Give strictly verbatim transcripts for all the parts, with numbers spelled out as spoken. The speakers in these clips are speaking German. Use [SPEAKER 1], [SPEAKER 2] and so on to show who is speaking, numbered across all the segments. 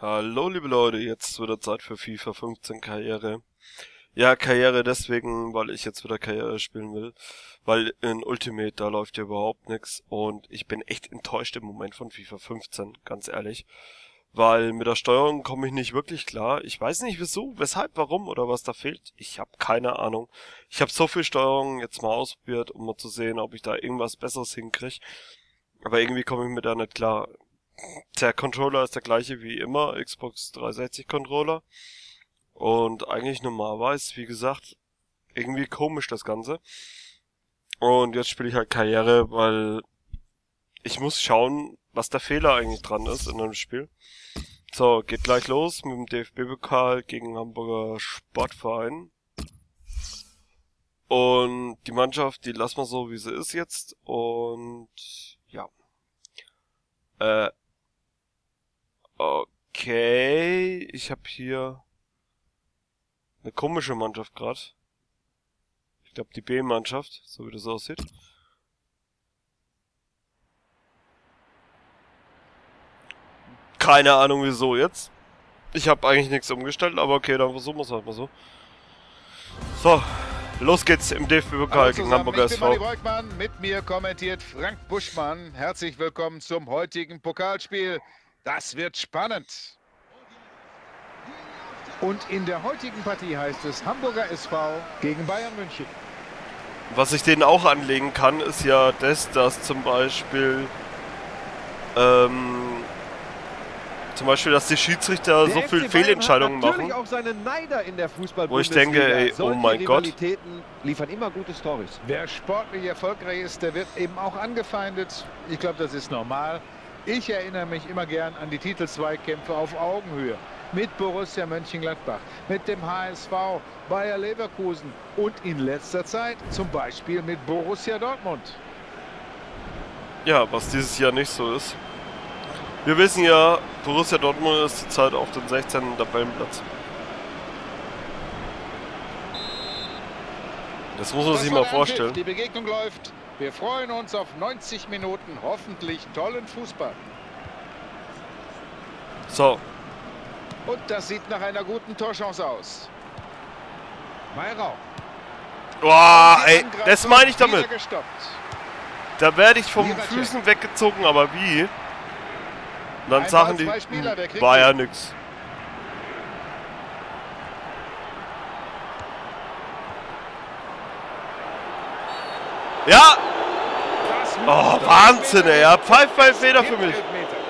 [SPEAKER 1] Hallo liebe Leute, jetzt wieder Zeit für FIFA fünfzehn Karriere. Ja, Karriere deswegen, weil ich jetzt wieder Karriere spielen will. Weil in Ultimate, da läuft ja überhaupt nichts. Und ich bin echt enttäuscht im Moment von FIFA fünfzehn, ganz ehrlich. Weil mit der Steuerung komme ich nicht wirklich klar. Ich weiß nicht wieso, weshalb, warum oder was da fehlt. Ich habe keine Ahnung. Ich habe so viel Steuerung jetzt mal ausprobiert, um mal zu sehen, ob ich da irgendwas Besseres hinkriege. Aber irgendwie komme ich mit da nicht klar. Der Controller ist der gleiche wie immer, Xbox dreihundertsechzig Controller. Und eigentlich normalerweise, wie gesagt, irgendwie komisch das Ganze. Und jetzt spiele ich halt Karriere, weil ich muss schauen, was der Fehler eigentlich dran ist in einem Spiel. So, geht gleich los mit dem D F B-Pokal gegen Hamburger Sportverein. Und die Mannschaft, die lassen wir so, wie sie ist jetzt. Und ja. Äh. Okay, ich habe hier eine komische Mannschaft gerade. Ich glaube die B-Mannschaft, so wie das aussieht. Keine Ahnung wieso jetzt. Ich habe eigentlich nichts umgestellt, aber okay, dann versuchen wir es halt mal so. So, los geht's im D F B-Pokal gegen Hamburger S V.
[SPEAKER 2] Ich bin Manni Breukmann, mit mir kommentiert Frank Buschmann. Herzlich willkommen zum heutigen Pokalspiel. Das wird spannend. Und in der heutigen Partie heißt es Hamburger S V gegen Bayern München.
[SPEAKER 1] Was ich denen auch anlegen kann, ist ja das, dass zum Beispiel ähm, zum Beispiel, dass die Schiedsrichter so viel Fehlentscheidungen machen,
[SPEAKER 3] auch seine Neider in der
[SPEAKER 1] wo ich denke, ey, oh mein Gott.
[SPEAKER 3] Liefern immer gute Storys.
[SPEAKER 2] Wer sportlich erfolgreich ist, der wird eben auch angefeindet. Ich glaube, das ist normal. Ich erinnere mich immer gern an die Titelzweikämpfe auf Augenhöhe. Mit Borussia Mönchengladbach, mit dem H S V, Bayer Leverkusen und in letzter Zeit zum Beispiel mit Borussia Dortmund.
[SPEAKER 1] Ja, was dieses Jahr nicht so ist. Wir wissen ja, Borussia Dortmund ist zurzeit auf dem sechzehnten Tabellenplatz. Das muss man sich mal vorstellen.
[SPEAKER 2] Die Begegnung läuft. Wir freuen uns auf neunzig Minuten hoffentlich tollen Fußball.
[SPEAKER 1] So.
[SPEAKER 2] Und das sieht nach einer guten Torchance aus. Mayrau.
[SPEAKER 1] Boah, ey, das meine ich damit. Da werde ich vom Füßen weggezogen, aber wie? Und dann sagen die, war ja nix. Ja! Oh, Wahnsinn, ey. Ja, pfeift bei Feder für mich.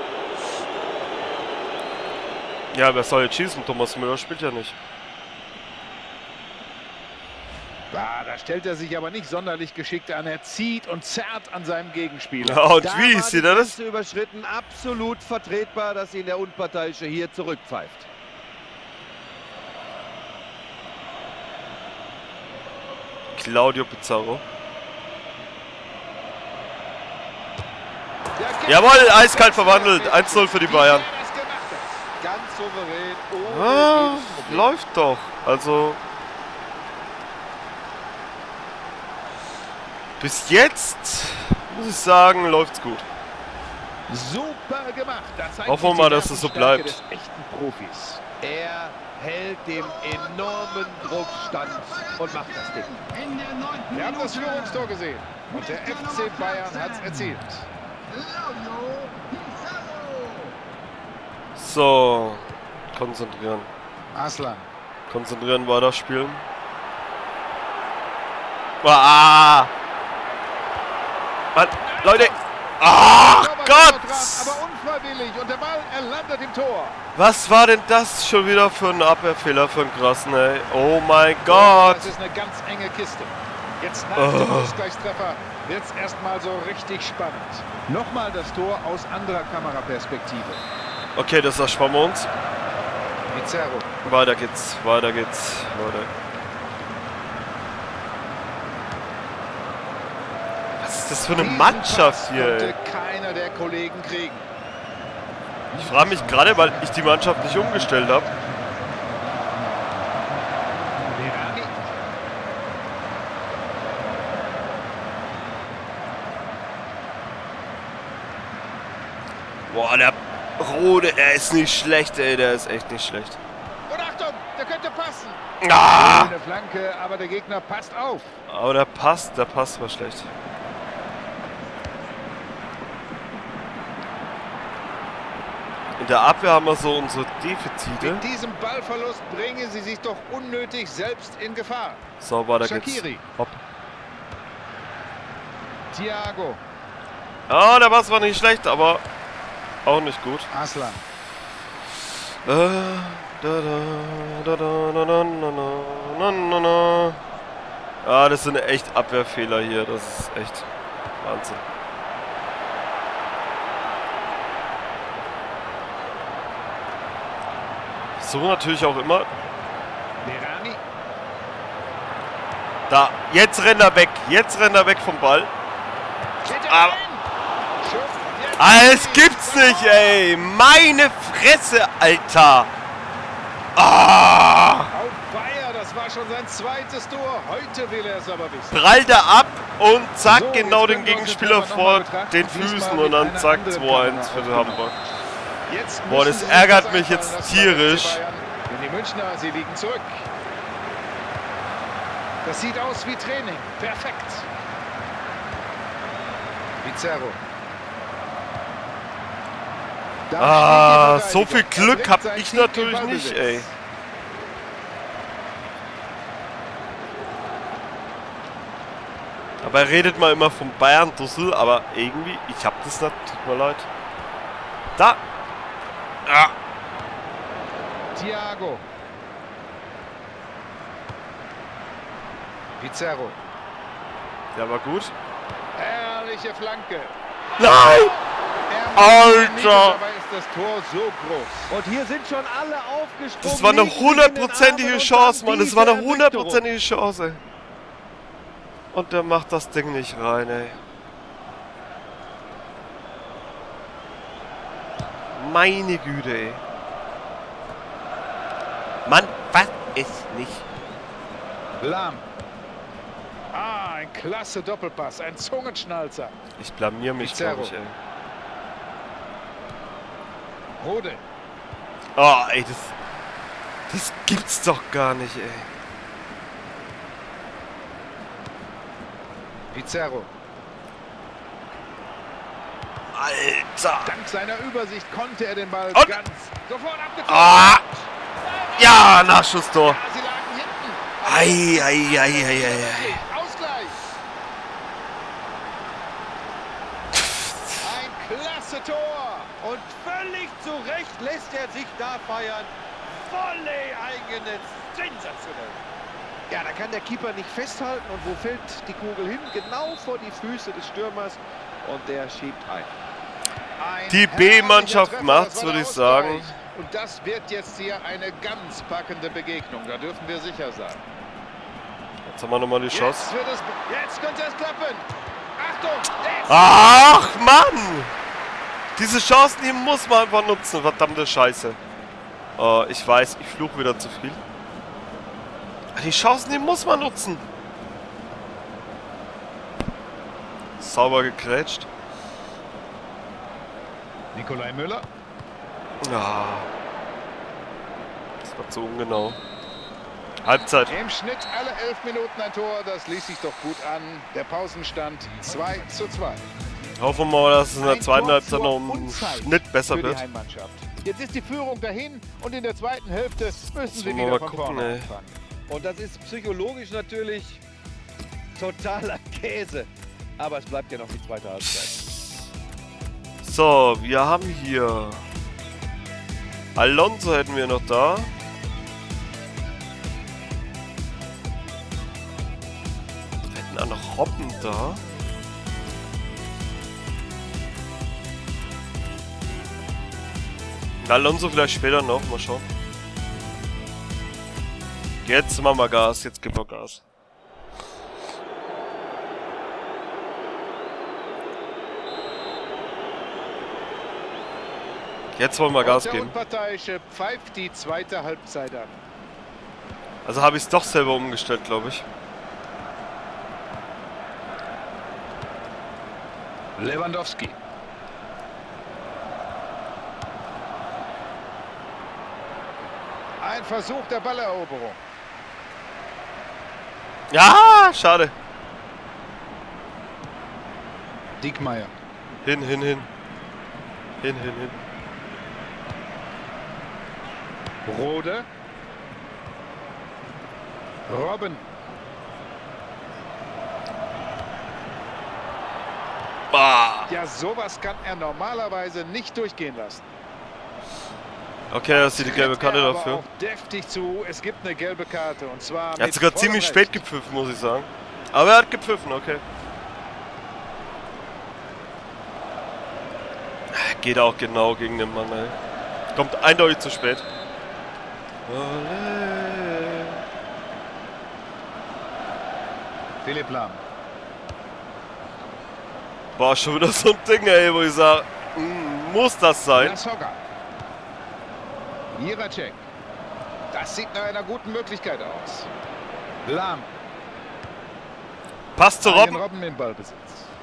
[SPEAKER 1] Ja, wer soll jetzt schießen? Thomas Müller spielt ja nicht.
[SPEAKER 2] Ah, da stellt er sich aber nicht sonderlich geschickt an. Er zieht und zerrt an seinem Gegenspieler.
[SPEAKER 1] Ja, und
[SPEAKER 3] da
[SPEAKER 1] wie ist sie das?
[SPEAKER 3] Überschritten, absolut vertretbar, dass ihn der Unparteiische hier zurückpfeift.
[SPEAKER 1] Claudio Pizarro. Jawohl, eiskalt verwandelt. eins null für die Bayern.
[SPEAKER 2] Ganz souverän.
[SPEAKER 1] Ah, läuft doch. Also bis jetzt muss ich sagen, läuft's gut.
[SPEAKER 2] Super gemacht. Das
[SPEAKER 1] hoffen wir mal, dass es so bleibt.
[SPEAKER 2] Des echten Profis.
[SPEAKER 3] Er hält dem enormen Druck stand und macht das Ding.
[SPEAKER 2] Wir haben das Führungstor gesehen und der F C Bayern hat es erzielt.
[SPEAKER 1] So, konzentrieren.
[SPEAKER 2] Aslan.
[SPEAKER 1] Konzentrieren, weiterspielen. Ah! Mann, Leute! Ach Gott!
[SPEAKER 2] Aber unfreiwillig und der Ball, er landet im Tor.
[SPEAKER 1] Was war denn das schon wieder für ein Abwehrfehler für einen krassen, ey? Oh mein Gott!
[SPEAKER 2] Das ist eine ganz enge Kiste. Jetzt nach dem
[SPEAKER 1] Oh.
[SPEAKER 2] Ausgleichstreffer wird es erstmal so richtig spannend. Nochmal das Tor aus anderer Kameraperspektive.
[SPEAKER 1] Okay, das ersparen wir uns.
[SPEAKER 2] Pizarro.
[SPEAKER 1] Weiter geht's, weiter geht's, Leute. Was ist das für eine Mannschaft hier, ey?
[SPEAKER 2] Konnte keiner der Kollegen kriegen.
[SPEAKER 1] Ich frage mich gerade, weil ich die Mannschaft nicht umgestellt habe. Boah, der Rode, er ist nicht schlecht, ey, der ist echt nicht schlecht.
[SPEAKER 2] Und Achtung, der könnte passen.
[SPEAKER 1] Ah!
[SPEAKER 2] Eine Flanke, aber der Gegner passt auf.
[SPEAKER 1] Aber der Pass, der Pass war schlecht. In der Abwehr haben wir so unsere Defizite.
[SPEAKER 2] Mit diesem Ballverlust bringen sie sich doch unnötig selbst in Gefahr.
[SPEAKER 1] So, weiter geht's.
[SPEAKER 2] Shaqiri.
[SPEAKER 1] Hopp.
[SPEAKER 2] Thiago.
[SPEAKER 1] Ah, der Pass war nicht schlecht, aber auch nicht gut.
[SPEAKER 2] Aslan.
[SPEAKER 1] Äh, da, da, da, da, da, da, da, da, da. Ah, das sind echt Abwehrfehler hier. Das ist echt Wahnsinn. So natürlich auch immer.
[SPEAKER 2] Berani.
[SPEAKER 1] Da, jetzt rennt er weg. Jetzt rennt er weg vom Ball. Ah, ah, es gibt's nicht, ey. Meine Fresse, Alter. Ah.
[SPEAKER 2] Auf Bayer, das war schon sein zweites Tor. Heute will er es aber wissen.
[SPEAKER 1] Prallt er ab und zack,
[SPEAKER 2] So,
[SPEAKER 1] genau
[SPEAKER 2] jetzt
[SPEAKER 1] den
[SPEAKER 2] können wir uns
[SPEAKER 1] Gegenspieler
[SPEAKER 2] das
[SPEAKER 1] vor
[SPEAKER 2] noch mal betrachten.
[SPEAKER 1] den
[SPEAKER 2] Diesmal
[SPEAKER 1] Füßen
[SPEAKER 2] mit
[SPEAKER 1] und dann
[SPEAKER 2] einer
[SPEAKER 1] zack,
[SPEAKER 2] anderen
[SPEAKER 1] zwei eins
[SPEAKER 2] Kamera
[SPEAKER 1] für den
[SPEAKER 2] aufgenommen.
[SPEAKER 1] Hamburg.
[SPEAKER 2] Jetzt
[SPEAKER 1] Boah,
[SPEAKER 2] müssen
[SPEAKER 1] das
[SPEAKER 2] sie sich
[SPEAKER 1] ärgert
[SPEAKER 2] was
[SPEAKER 1] mich
[SPEAKER 2] einfallen
[SPEAKER 1] jetzt
[SPEAKER 2] lassen,
[SPEAKER 1] tierisch.
[SPEAKER 2] der F C Bayern. Denn die Münchner, sie liegen zurück. Das sieht aus wie Training. Perfekt. Pizarro. Da
[SPEAKER 1] Ah,
[SPEAKER 2] steht die
[SPEAKER 1] so viel
[SPEAKER 2] Verteidigung. Er
[SPEAKER 1] Glück
[SPEAKER 2] bringt
[SPEAKER 1] hab
[SPEAKER 2] sein
[SPEAKER 1] ich
[SPEAKER 2] Team in
[SPEAKER 1] natürlich
[SPEAKER 2] Ballbesitz.
[SPEAKER 1] nicht, ey. Aber er redet mal immer vom Bayern-Dussel, aber irgendwie, ich hab das nicht, tut mir leid. Da! Ah.
[SPEAKER 2] Thiago. Pizarro.
[SPEAKER 1] Der war gut.
[SPEAKER 2] Herrliche Flanke.
[SPEAKER 1] Nein!
[SPEAKER 2] Er
[SPEAKER 1] Alter!
[SPEAKER 2] nicht, dabei ist das Tor so groß.
[SPEAKER 3] Und hier sind schon alle aufgesprungen.
[SPEAKER 1] Das war eine
[SPEAKER 3] liegen sich in den
[SPEAKER 1] hundertprozentige
[SPEAKER 3] Armen und
[SPEAKER 1] Chance,
[SPEAKER 3] dann
[SPEAKER 1] Mann. Das war eine
[SPEAKER 3] diese
[SPEAKER 1] hundertprozentige Chance. Und der macht das Ding nicht rein, ey. Meine Güte, ey. Mann, was ist nicht?
[SPEAKER 2] Lahm. Ah, ein klasse Doppelpass, ein Zungenschnalzer.
[SPEAKER 1] Ich blamier mich,
[SPEAKER 2] Pizarro.
[SPEAKER 1] glaube ich, ey.
[SPEAKER 2] Rode.
[SPEAKER 1] Oh, ey, das... Das gibt's doch gar nicht, ey.
[SPEAKER 2] Pizarro.
[SPEAKER 1] Alter!
[SPEAKER 2] Dank seiner Übersicht konnte er den Ball
[SPEAKER 1] Und-
[SPEAKER 2] ganz sofort abgezogen.
[SPEAKER 1] Ah! Ja, Nachschusstor.
[SPEAKER 2] Ja, sie lagen hinten.
[SPEAKER 1] Ei, ei, ei, ei, ei, ei.
[SPEAKER 2] Ausgleich. Ein klasse Tor.
[SPEAKER 3] Und völlig zu Recht lässt er sich da feiern. Volley eingenetzt. Sensationell. Ja, da kann der Keeper nicht festhalten. Und wo fällt die Kugel hin? Genau vor die Füße des Stürmers. Und der schiebt ein.
[SPEAKER 2] Ein
[SPEAKER 1] Die
[SPEAKER 2] herrlicher
[SPEAKER 1] B-Mannschaft
[SPEAKER 2] Treffer,
[SPEAKER 1] macht's,
[SPEAKER 2] das war
[SPEAKER 1] würde
[SPEAKER 2] der
[SPEAKER 1] ich sagen.
[SPEAKER 2] Ausgleich. Und das wird jetzt hier eine ganz packende Begegnung. Da dürfen wir sicher sein.
[SPEAKER 1] Jetzt haben wir nochmal die Chance.
[SPEAKER 2] Jetzt, wird es, jetzt könnte es klappen. Achtung! Jetzt.
[SPEAKER 1] Ach, Mann! Diese Chancen, die muss man einfach nutzen. Verdammte Scheiße. Oh, ich weiß, ich fluch wieder zu viel. Die Chancen, die muss man nutzen. Sauber gegrätscht.
[SPEAKER 2] Nikolai Müller.
[SPEAKER 1] Ja. Das war zu ungenau. Halbzeit.
[SPEAKER 2] Im Schnitt alle elf Minuten ein Tor. Das ließ sich doch gut an. Der Pausenstand zwei zu zwei.
[SPEAKER 1] Hoffen wir mal, dass es in der
[SPEAKER 2] Ein
[SPEAKER 1] zweiten
[SPEAKER 2] Tor
[SPEAKER 1] Halbzeit
[SPEAKER 2] zur
[SPEAKER 1] noch im
[SPEAKER 2] Unzeit
[SPEAKER 1] Schnitt besser
[SPEAKER 2] für die
[SPEAKER 1] wird.
[SPEAKER 2] Heimmannschaft. Jetzt ist die Führung dahin und in der zweiten Hälfte müssen sie
[SPEAKER 1] wollen wir
[SPEAKER 2] wieder
[SPEAKER 1] mal
[SPEAKER 2] von
[SPEAKER 1] gucken,
[SPEAKER 2] vorne
[SPEAKER 1] ey.
[SPEAKER 2] anfangen.
[SPEAKER 3] Und das ist psychologisch natürlich totaler Käse. Aber es bleibt ja noch die zweite Halbzeit.
[SPEAKER 1] So, wir haben hier Alonso hätten wir noch da. Wir hätten auch noch Robben da. Alonso vielleicht später noch, mal schauen. Jetzt machen wir Gas, jetzt geben wir Gas. Jetzt wollen wir Gas
[SPEAKER 2] Der
[SPEAKER 1] geben.
[SPEAKER 2] Unparteiische pfeift die zweite Halbzeit an.
[SPEAKER 1] Also habe ich es doch selber umgestellt, glaube ich.
[SPEAKER 2] Lewandowski. Ein Versuch der Balleroberung.
[SPEAKER 1] Ja, schade.
[SPEAKER 2] Diekmeyer.
[SPEAKER 1] Hin, hin, hin. Hin, hin, hin.
[SPEAKER 2] Rode. Robben.
[SPEAKER 1] Bah.
[SPEAKER 2] Ja, sowas kann er normalerweise nicht durchgehen lassen.
[SPEAKER 1] Okay, das ist die gelbe Karte
[SPEAKER 2] Er aber
[SPEAKER 1] dafür.
[SPEAKER 2] auch deftig zu. Es gibt eine gelbe Karte und zwar
[SPEAKER 1] Er hat
[SPEAKER 2] mit
[SPEAKER 1] sogar
[SPEAKER 2] vollem
[SPEAKER 1] ziemlich
[SPEAKER 2] Recht.
[SPEAKER 1] spät gepfiffen, muss ich sagen. Aber er hat gepfiffen, okay. Geht auch genau gegen den Mann, ey. Kommt eindeutig zu spät.
[SPEAKER 2] Philipp Lahm.
[SPEAKER 1] Boah, schon wieder so ein Ding, ey, wo ich sage, mm, muss das sein?
[SPEAKER 2] Lasogga. Jiracek. Das sieht nach einer guten Möglichkeit aus. Lahm.
[SPEAKER 1] Passt zu
[SPEAKER 2] Robben.
[SPEAKER 1] Robben.
[SPEAKER 2] Robben im Ballbesitz.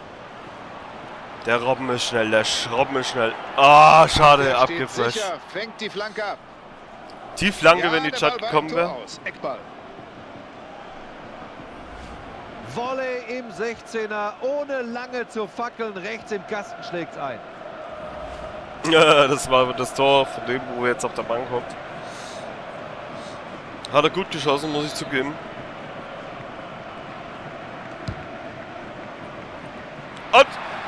[SPEAKER 1] Der Robben ist schnell, der Robben ist schnell. Ah, oh, schade,
[SPEAKER 2] Der steht
[SPEAKER 1] abgeflasht.
[SPEAKER 2] sicher, fängt die Flanke ab.
[SPEAKER 1] Die Flanke,
[SPEAKER 2] Ja,
[SPEAKER 1] wenn die
[SPEAKER 2] der
[SPEAKER 1] Chat
[SPEAKER 2] Ball war
[SPEAKER 1] gekommen
[SPEAKER 2] im Tor
[SPEAKER 1] wäre.
[SPEAKER 2] aus. Eckball.
[SPEAKER 3] Volley im sechzehner, ohne lange zu fackeln, rechts im Kasten schlägt's ein.
[SPEAKER 1] Ja, das war das Tor von dem, wo er jetzt auf der Bank kommt. Hat er gut geschossen, muss ich zugeben. Und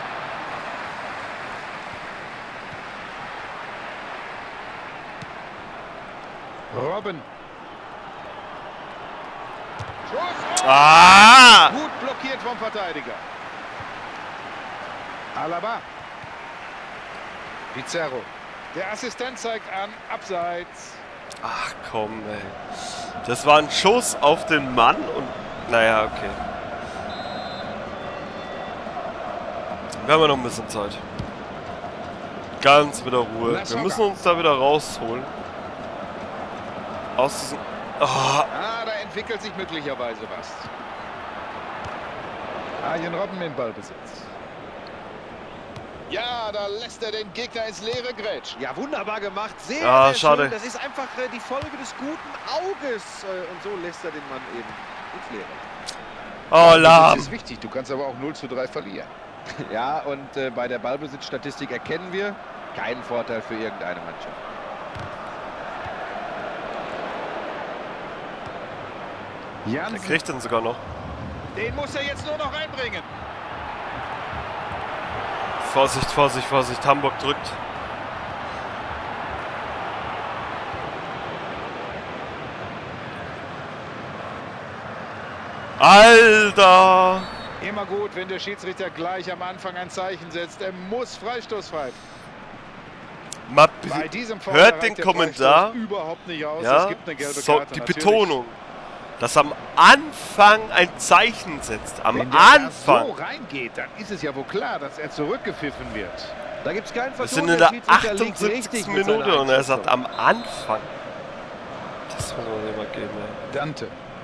[SPEAKER 2] Robben. Schuss.
[SPEAKER 1] ah!
[SPEAKER 2] Gut blockiert vom Verteidiger. Alaba. Pizarro. Der Assistent zeigt an, abseits.
[SPEAKER 1] Ach komm, ey. Das war ein Schuss auf den Mann und... Naja, okay. Wir haben ja noch ein bisschen Zeit. Ganz wieder Ruhe. Wir müssen uns da wieder rausholen. Aus diesem... Oh,
[SPEAKER 2] Ah, da entwickelt sich möglicherweise was. Arjen Robben im Ballbesitz. Ja, da lässt er den Gegner ins Leere grätschen.
[SPEAKER 3] Ja, wunderbar gemacht. Sehr,
[SPEAKER 1] Ah,
[SPEAKER 3] sehr
[SPEAKER 1] schade.
[SPEAKER 3] schön. Das ist einfach äh, die Folge des guten Auges. Äh, und so lässt er den Mann eben ins Leere.
[SPEAKER 1] oh
[SPEAKER 2] Das
[SPEAKER 1] lahm.
[SPEAKER 2] ist wichtig, du kannst aber auch null zu drei verlieren.
[SPEAKER 3] Ja, und äh, bei der Ballbesitzstatistik erkennen wir keinen Vorteil für irgendeine Mannschaft.
[SPEAKER 1] Er
[SPEAKER 2] Jansen,
[SPEAKER 1] kriegt den sogar noch.
[SPEAKER 2] den muss er jetzt nur noch reinbringen.
[SPEAKER 1] Vorsicht, Vorsicht, Vorsicht. Hamburg drückt. Alter!
[SPEAKER 2] Immer gut, wenn der Schiedsrichter gleich am Anfang ein Zeichen setzt. Er muss Freistoß pfeifen.
[SPEAKER 1] Mal
[SPEAKER 2] Bei diesem Foul
[SPEAKER 1] hört
[SPEAKER 2] reicht
[SPEAKER 1] den
[SPEAKER 2] der
[SPEAKER 1] Kommentar.
[SPEAKER 2] Freistoß überhaupt nicht aus.
[SPEAKER 1] Ja,
[SPEAKER 2] Es gibt eine gelbe
[SPEAKER 1] so,
[SPEAKER 2] Karte,
[SPEAKER 1] die
[SPEAKER 2] natürlich.
[SPEAKER 1] Betonung. Dass am Anfang ein Zeichen setzt. Am
[SPEAKER 2] Wenn der da
[SPEAKER 1] Anfang.
[SPEAKER 2] so reingeht, dann ist es ja wohl klar, dass er zurückgepfiffen wird.
[SPEAKER 3] Da gibt es keinen
[SPEAKER 1] Wir
[SPEAKER 3] Vertun.
[SPEAKER 1] sind in der
[SPEAKER 3] Schiedsrichter liegt richtig
[SPEAKER 1] achtundsiebzigsten
[SPEAKER 3] mit seiner
[SPEAKER 1] Minute und er sagt
[SPEAKER 3] Einschätzung.
[SPEAKER 1] am Anfang. Das muss man immer geben, ey.
[SPEAKER 2] Dante.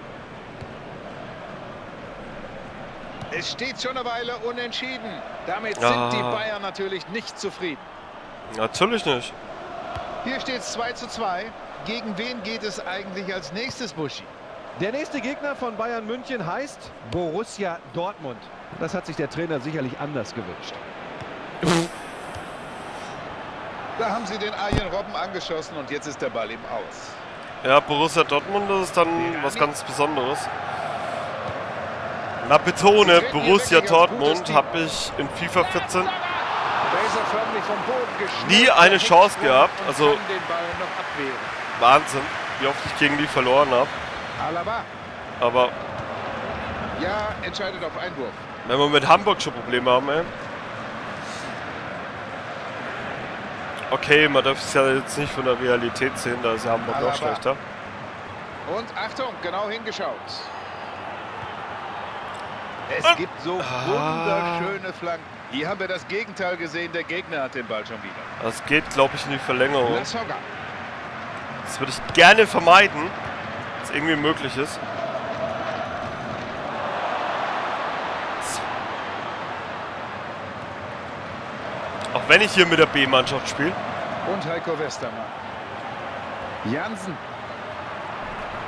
[SPEAKER 2] Es steht schon eine Weile unentschieden. Damit sind
[SPEAKER 1] Ah.
[SPEAKER 2] die Bayern natürlich nicht zufrieden.
[SPEAKER 1] Natürlich nicht.
[SPEAKER 2] Hier steht es zwei zu zwei. Gegen wen geht es eigentlich als nächstes, Buschi?
[SPEAKER 3] Der nächste Gegner von Bayern München heißt Borussia Dortmund. Das hat sich der Trainer sicherlich anders gewünscht.
[SPEAKER 2] Da haben sie den Arjen Robben angeschossen und jetzt ist der Ball eben aus.
[SPEAKER 1] Ja, Borussia Dortmund, das ist dann was ganz Besonderes. Na, betone, Borussia Dortmund habe ich in FIFA vierzehn
[SPEAKER 2] Da ist er förmlich vom Boden geschnitten.
[SPEAKER 1] nie eine Chance gehabt.
[SPEAKER 2] Und
[SPEAKER 1] Also
[SPEAKER 2] kann den Ball noch abwehren.
[SPEAKER 1] Wahnsinn, wie oft ich gegen die verloren habe.
[SPEAKER 2] Alaba.
[SPEAKER 1] Aber
[SPEAKER 2] Ja, entscheidet auf Einwurf.
[SPEAKER 1] wenn wir mit Hamburg schon Probleme haben, ey. Okay, man darf es ja jetzt nicht von der Realität sehen, da ist ja Hamburg
[SPEAKER 2] Alaba.
[SPEAKER 1] noch schlechter.
[SPEAKER 2] Und Achtung, genau hingeschaut. Es
[SPEAKER 1] Und-
[SPEAKER 2] gibt so
[SPEAKER 1] Ah.
[SPEAKER 2] wunderschöne Flanken. Hier haben wir das Gegenteil gesehen. Der Gegner hat den Ball schon wieder.
[SPEAKER 1] Das geht, glaube ich, in die Verlängerung.
[SPEAKER 2] Lasogga.
[SPEAKER 1] Das würde ich gerne vermeiden, wenn es irgendwie möglich ist. Auch wenn ich hier mit der B-Mannschaft spiele.
[SPEAKER 2] Und Heiko Westermann. Jansen.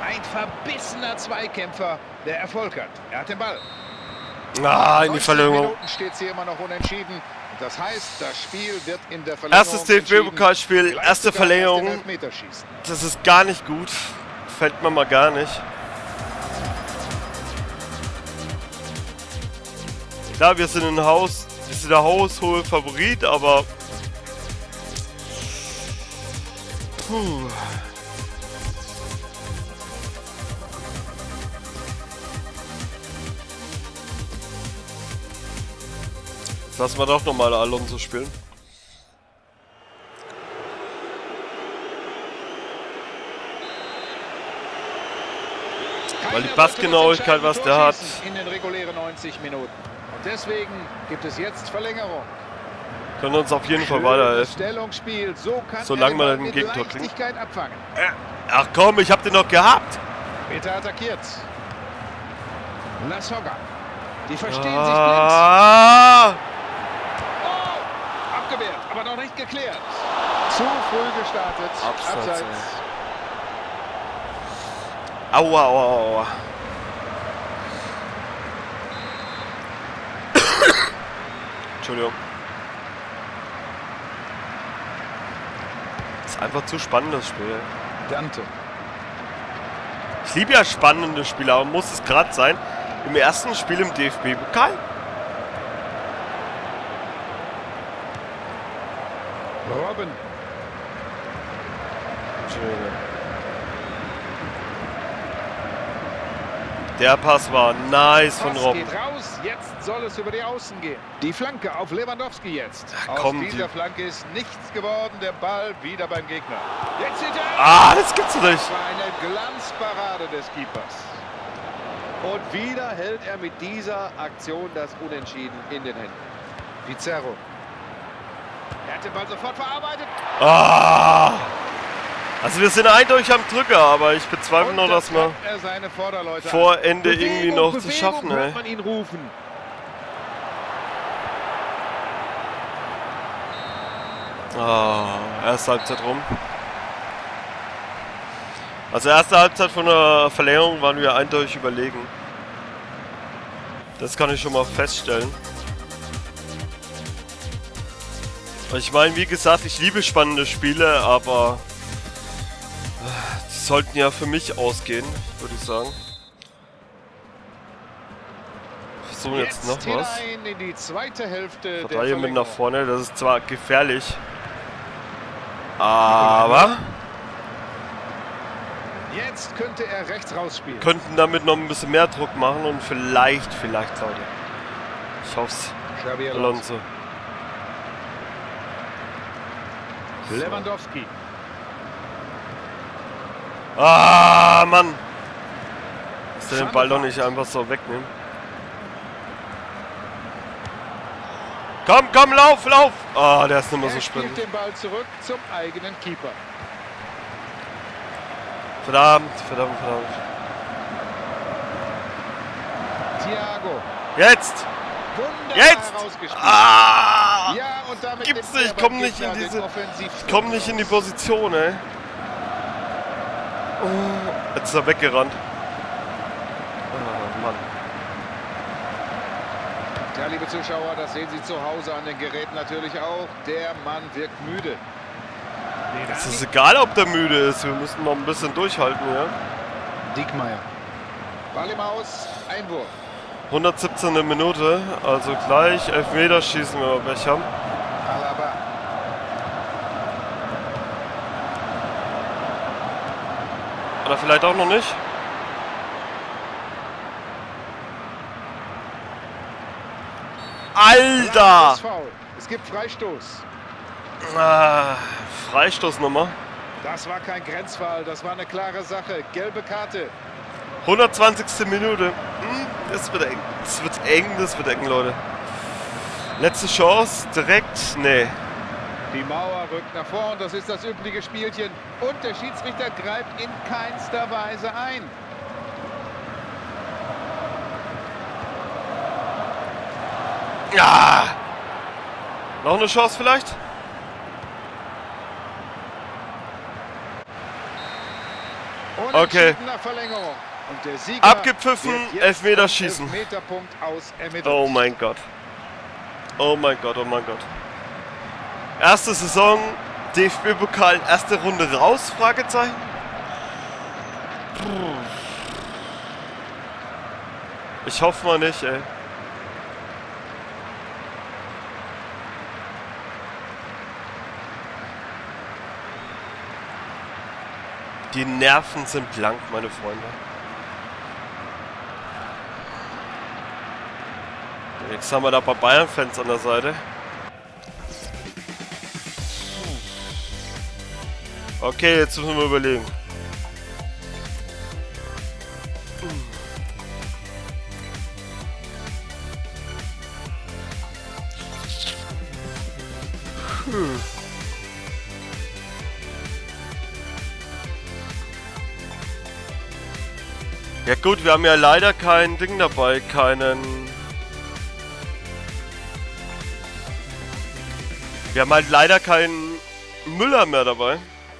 [SPEAKER 2] Ein verbissener Zweikämpfer, der Erfolg hat. Er hat den Ball.
[SPEAKER 1] Ah, in die Verlängerung.
[SPEAKER 2] Minuten steht es hier immer noch unentschieden. Das heißt, das Spiel wird in der Verlängerung
[SPEAKER 1] Erstes D F B-Pokalspiel, erste Verlängerung. Das ist gar nicht gut. Fällt mir mal gar nicht. Klar, wir sind ein Haus, wir sind der haushohe Favorit, aber puh. Jetzt lassen wir doch nochmal Alonso spielen. Weil die Passgenauigkeit, was der hat.
[SPEAKER 2] In den regulären neunzig Minuten. Und deswegen gibt es jetzt Verlängerung.
[SPEAKER 1] Können uns auf jeden Fall weiterhelfen.
[SPEAKER 2] Stellungsspiel, so kann
[SPEAKER 1] solange man den Gegentor kriegt. Ach komm, ich hab den noch gehabt.
[SPEAKER 2] Peter attackiert. Lasogga. Die verstehen
[SPEAKER 1] ah.
[SPEAKER 2] sich blind. Oh, abgewehrt, aber noch nicht geklärt. Zu früh gestartet.
[SPEAKER 1] Abseits.
[SPEAKER 2] Abseits.
[SPEAKER 1] Aua, aua, aua. Entschuldigung. Das ist einfach zu spannend, das Spiel.
[SPEAKER 2] Dante.
[SPEAKER 1] Ich liebe ja spannende Spiele, aber muss es gerade sein? Im ersten Spiel im D F B-Pokal?
[SPEAKER 2] Robben.
[SPEAKER 1] Entschuldigung. Der Pass war nice von Robben.
[SPEAKER 2] Geht raus, jetzt soll es über die Außen gehen. Die Flanke auf Lewandowski jetzt.
[SPEAKER 1] Ach, komm,
[SPEAKER 2] Aus dieser
[SPEAKER 1] die...
[SPEAKER 2] Flanke ist nichts geworden, der Ball wieder beim Gegner. Jetzt sieht er.
[SPEAKER 1] Ah, das gibt's nicht.
[SPEAKER 2] Das war eine Glanzparade des Keepers.
[SPEAKER 3] Und wieder hält er mit dieser Aktion das Unentschieden in den Händen.
[SPEAKER 2] Pizarro. Er hat den Ball sofort verarbeitet.
[SPEAKER 1] Ah! Also wir sind eindeutig am Drücker, aber ich bezweifle nur, dass wir vor Ende
[SPEAKER 3] Bewegung,
[SPEAKER 1] irgendwie noch
[SPEAKER 3] Bewegung
[SPEAKER 1] zu schaffen,
[SPEAKER 3] hört
[SPEAKER 1] ey.
[SPEAKER 3] man ihn rufen.
[SPEAKER 1] Ah, erste Halbzeit rum. Also erste Halbzeit von der Verlängerung waren wir eindeutig überlegen. Das kann ich schon mal feststellen. Ich meine, wie gesagt, ich liebe spannende Spiele, aber die sollten ja für mich ausgehen, würde ich sagen. So, jetzt, jetzt noch was.
[SPEAKER 2] In die zweite Hälfte
[SPEAKER 1] Verteidiger mit nach vorne, das ist zwar gefährlich, aber
[SPEAKER 2] jetzt könnte er rechts rausspielen.
[SPEAKER 1] Könnten damit noch ein bisschen mehr Druck machen und vielleicht, vielleicht, Leute. Ich hoffe es. Alonso.
[SPEAKER 2] Lewandowski.
[SPEAKER 1] Ah, Mann! Dass der den Ball doch nicht einfach so wegnehmen. Komm, komm, lauf, lauf! Ah, der ist nicht mehr so sprinten.
[SPEAKER 2] Den Ball zurück zum eigenen Keeper.
[SPEAKER 1] Verdammt, verdammt, verdammt.
[SPEAKER 2] Thiago.
[SPEAKER 1] Jetzt!
[SPEAKER 2] Wunderbar
[SPEAKER 1] Jetzt! Ah!
[SPEAKER 2] Ja, und damit
[SPEAKER 1] gibt's nicht, komm nicht in diese. Komm nicht in die Position, ey. Oh, jetzt ist er weggerannt. Oh, Mann.
[SPEAKER 2] Ja, liebe Zuschauer, das sehen Sie zu Hause an den Geräten natürlich auch. Der Mann wirkt müde.
[SPEAKER 1] Es ist egal, ob der müde ist. Wir müssen noch ein bisschen durchhalten, ja.
[SPEAKER 2] Diekmeyer. Ball im Aus, Einwurf.
[SPEAKER 1] hundertsiebzehnte Minute, also gleich Elfmeter schießen, wenn wir Pech haben.
[SPEAKER 2] Alaba.
[SPEAKER 1] Oder vielleicht auch noch nicht. Alter!
[SPEAKER 2] Es gibt Freistoß.
[SPEAKER 1] Ah, Freistoßnummer.
[SPEAKER 2] Das war kein Grenzfall, das war eine klare Sache. Gelbe Karte.
[SPEAKER 1] hundertzwanzigste Minute. Hm, das wird eng. Das wird eng, das wird eng, Leute. Letzte Chance, direkt, nee.
[SPEAKER 2] Die Mauer rückt nach vorn, das ist das übliche Spielchen. Und der Schiedsrichter greift in keinster Weise ein.
[SPEAKER 1] Ja! Noch eine Chance vielleicht? Okay.
[SPEAKER 2] Verlängerung. Und der Sieger
[SPEAKER 1] Abgepfiffen,
[SPEAKER 2] wird jetzt
[SPEAKER 1] Elfmeterschießen.
[SPEAKER 2] vom Elfmeterpunkt aus ermittelt.
[SPEAKER 1] Oh mein Gott. Oh mein Gott, oh mein Gott. Erste Saison, D F B-Pokal, erste Runde raus, Fragezeichen. Puh. Ich hoffe mal nicht, ey. Die Nerven sind blank, meine Freunde. Jetzt haben wir da ein paar Bayern-Fans an der Seite. Okay, jetzt müssen wir überlegen. Hm. Ja gut, wir haben ja leider kein Ding dabei, keinen... Wir haben halt leider keinen Müller mehr dabei.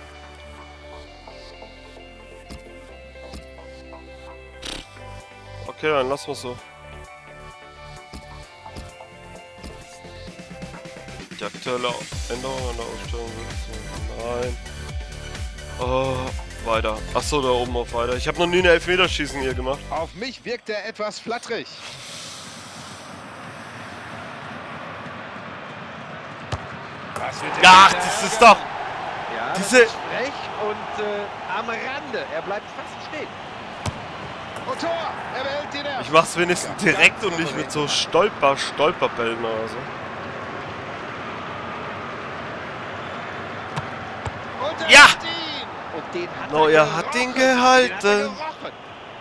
[SPEAKER 1] Okay, dann lassen wir es so. Die aktuelle Änderung an der Ausstellung wird... Nein. Oh, weiter. Achso, da oben auf weiter. Ich habe noch nie eine Elfmeterschießen hier gemacht.
[SPEAKER 2] Auf mich wirkt er etwas flatterig. Was wird
[SPEAKER 1] Ach, das ist doch...
[SPEAKER 3] Ja,
[SPEAKER 1] Diese...
[SPEAKER 3] das ist frech und äh, am Rande. Er bleibt fast stehen.
[SPEAKER 2] Und Tor! Er behält den Nerv.
[SPEAKER 1] Ich mach's wenigstens direkt und nicht mit so Stolper, Stolperbällen oder so.
[SPEAKER 2] Und er
[SPEAKER 1] Ja!
[SPEAKER 2] hat ihn.
[SPEAKER 3] Und den hat
[SPEAKER 1] No,
[SPEAKER 3] er
[SPEAKER 1] er hat
[SPEAKER 3] gerochen.
[SPEAKER 1] den
[SPEAKER 3] Den hat er
[SPEAKER 1] gehalten.
[SPEAKER 3] gerochen.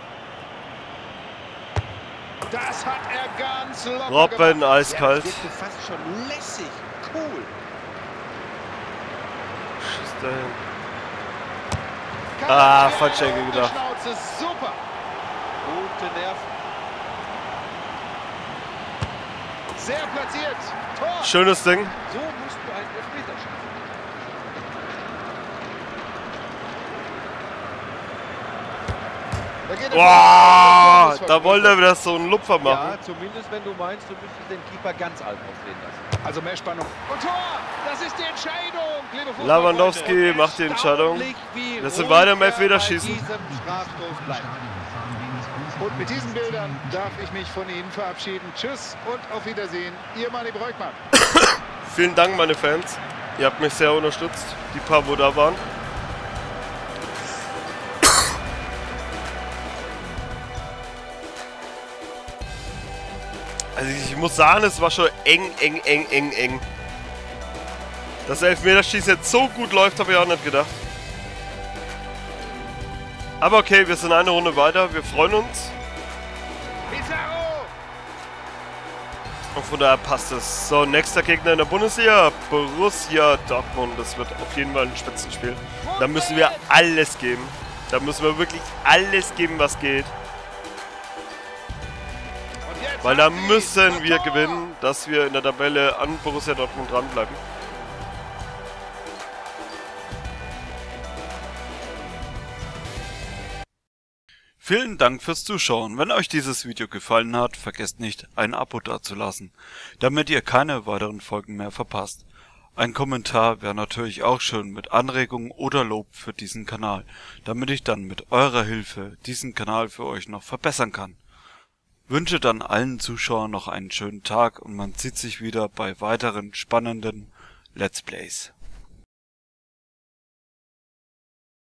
[SPEAKER 2] Das hat er ganz locker
[SPEAKER 1] Robben,
[SPEAKER 2] gemacht.
[SPEAKER 1] eiskalt.
[SPEAKER 3] Ja, das wirkte fast schon lässig. Cool.
[SPEAKER 1] Schießt da hin.
[SPEAKER 2] Kann
[SPEAKER 1] Ah,
[SPEAKER 2] er
[SPEAKER 1] falsche Ecke
[SPEAKER 2] auf die
[SPEAKER 1] gedacht.
[SPEAKER 2] Schnauze, super.
[SPEAKER 3] Gute Nerven.
[SPEAKER 2] Sehr platziert. Tor.
[SPEAKER 1] Schönes Ding.
[SPEAKER 3] So musst du einen Elfmeter schaffen.
[SPEAKER 2] Da geht er
[SPEAKER 1] Boah,
[SPEAKER 2] vor.
[SPEAKER 1] da wollte er wieder so einen Lupfer machen.
[SPEAKER 3] Ja, zumindest wenn du meinst, du müsstest den Keeper ganz alt aufsehen lassen.
[SPEAKER 2] Also mehr Spannung. Und Tor! Das ist die Entscheidung, liebe Fußballfreunde.
[SPEAKER 1] Lewandowski macht die Entscheidung.
[SPEAKER 3] Erstaunlich, wie
[SPEAKER 1] Wir sind
[SPEAKER 3] ruhig
[SPEAKER 1] weiter im
[SPEAKER 3] er
[SPEAKER 1] Elfmeterschießen.
[SPEAKER 3] bei diesem Strafstoß bleibt.
[SPEAKER 2] Und mit diesen Bildern darf ich mich von Ihnen verabschieden. Tschüss und auf Wiedersehen. Ihr Manni Breukmann.
[SPEAKER 1] Vielen Dank, meine Fans. Ihr habt mich sehr unterstützt, die paar, wo da waren. Also ich muss sagen, es war schon eng, eng, eng, eng, eng. Dass Elfmeterschießen jetzt so gut läuft, habe ich auch nicht gedacht. Aber okay, wir sind eine Runde weiter. Wir freuen uns.
[SPEAKER 2] Pizarro!
[SPEAKER 1] Und von daher passt es. So, nächster Gegner in der Bundesliga. Borussia Dortmund. Das wird auf jeden Fall ein Spitzenspiel. Da müssen wir alles geben. Da müssen wir wirklich alles geben, was geht.
[SPEAKER 2] Und jetzt
[SPEAKER 1] Weil da
[SPEAKER 2] haben Sie
[SPEAKER 1] müssen
[SPEAKER 2] das
[SPEAKER 1] wir
[SPEAKER 2] Tor.
[SPEAKER 1] gewinnen, dass wir in der Tabelle an Borussia Dortmund dranbleiben. Vielen Dank fürs Zuschauen. Wenn euch dieses Video gefallen hat, vergesst nicht, ein Abo dazulassen, damit ihr keine weiteren Folgen mehr verpasst. Ein Kommentar wäre natürlich auch schön mit Anregungen oder Lob für diesen Kanal, damit ich dann mit eurer Hilfe diesen Kanal für euch noch verbessern kann. Wünsche dann allen Zuschauern noch einen schönen Tag und man sieht sich wieder bei weiteren spannenden Let's Plays.